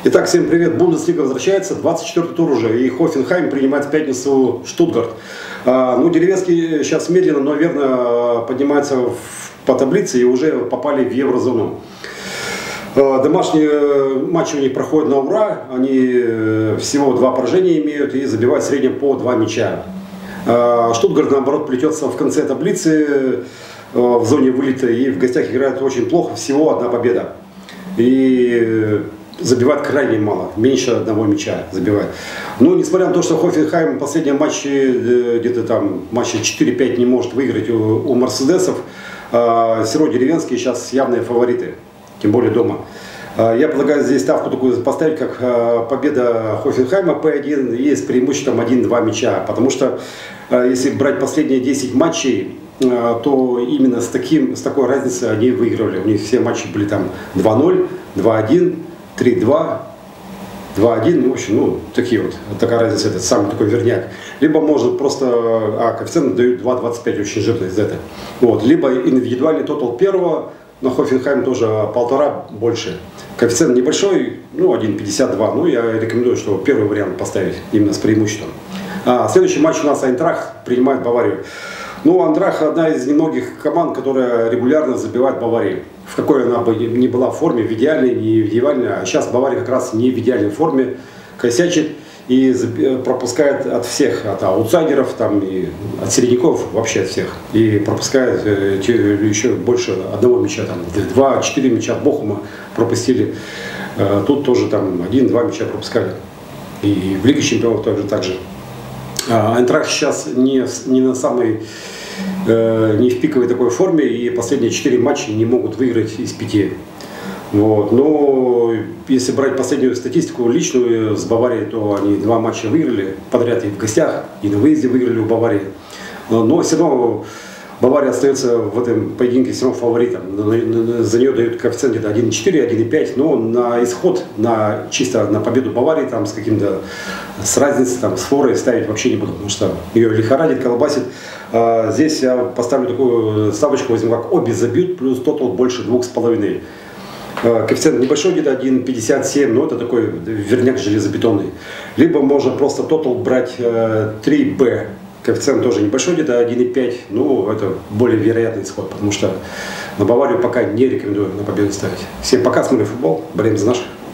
Итак, всем привет. Бундеслига возвращается, 24-й тур уже, и Хофенхайм принимает в пятницу Штутгарт. Ну, деревенские сейчас медленно, но верно поднимаются по таблице и уже попали в еврозону. Домашние матчи у них проходят на ура, они всего 2 поражения имеют и забивают в среднем по 2 мяча. Штутгарт, наоборот, плетется в конце таблицы, в зоне вылета, и в гостях играет очень плохо, всего 1 победа. И забивает крайне мало, меньше 1 мяча забивает. Но несмотря на то, что Хофенхайм в последнем матче, где-то там матча 4-5 не может выиграть у Мерседесов, все равно деревенские сейчас явные фавориты, тем более дома. Я предлагаю здесь ставку такую поставить, как победа Хофенхайма P1 и с преимуществом 1-2 мяча. Потому что если брать последние 10 матчей, то именно с такой разницей они выигрывали. У них все матчи были там 2-0, 2-1, 3-2, 2-1, ну, в общем, ну, такие вот, такая разница, это самый такой верняк. Либо можно просто, коэффициент дают 2,25, очень жирно из этого. Вот, либо индивидуальный тотал первого, на Хофенхайм тоже 1,5 больше. Коэффициент небольшой, ну, 1,52, ну, я рекомендую, что первый вариант поставить именно с преимуществом. Следующий матч у нас Айнтрахт принимает Баварию. Ну, Айнтрахт одна из немногих команд, которая регулярно забивает Баварии. В какой она бы ни была форме, в идеальной, не в идеальной. А сейчас Бавария как раз не в идеальной форме, косячит и пропускает от всех, от аутсайдеров, там, и от середняков, вообще от всех. И пропускает еще больше 1 мяча, там, 2-4 мяча от Бохума пропустили. Тут тоже там 1-2 мяча пропускали. И в Лиге чемпионов тоже так же. Айнтрахт сейчас не на самой, не в пиковой такой форме, и последние 4 матча не могут выиграть из 5. Вот. Но если брать последнюю статистику личную с Баварией, то они 2 матча выиграли подряд и в гостях, и на выезде выиграли у Баварии. Но все равно Бавария остается в этом поединке все равно фаворитом. За нее дают коэффициент где-то 1,4, 1,5, но на исход, чисто на победу Баварии там, с разницей, там, с форой ставить вообще не буду, потому что ее лихорадит, колбасит. Здесь я поставлю такую ставочку, возьму как обе забьют, плюс тотал больше 2,5. Коэффициент небольшой, где-то 1,57, но это такой верняк железобетонный. Либо можно просто тотал брать 3B. Коэффициент тоже небольшой, где-то 1,5, ну, это более вероятный исход, потому что на Баварию пока не рекомендую на победу ставить. Всем пока, смотрим футбол, болеем за наших.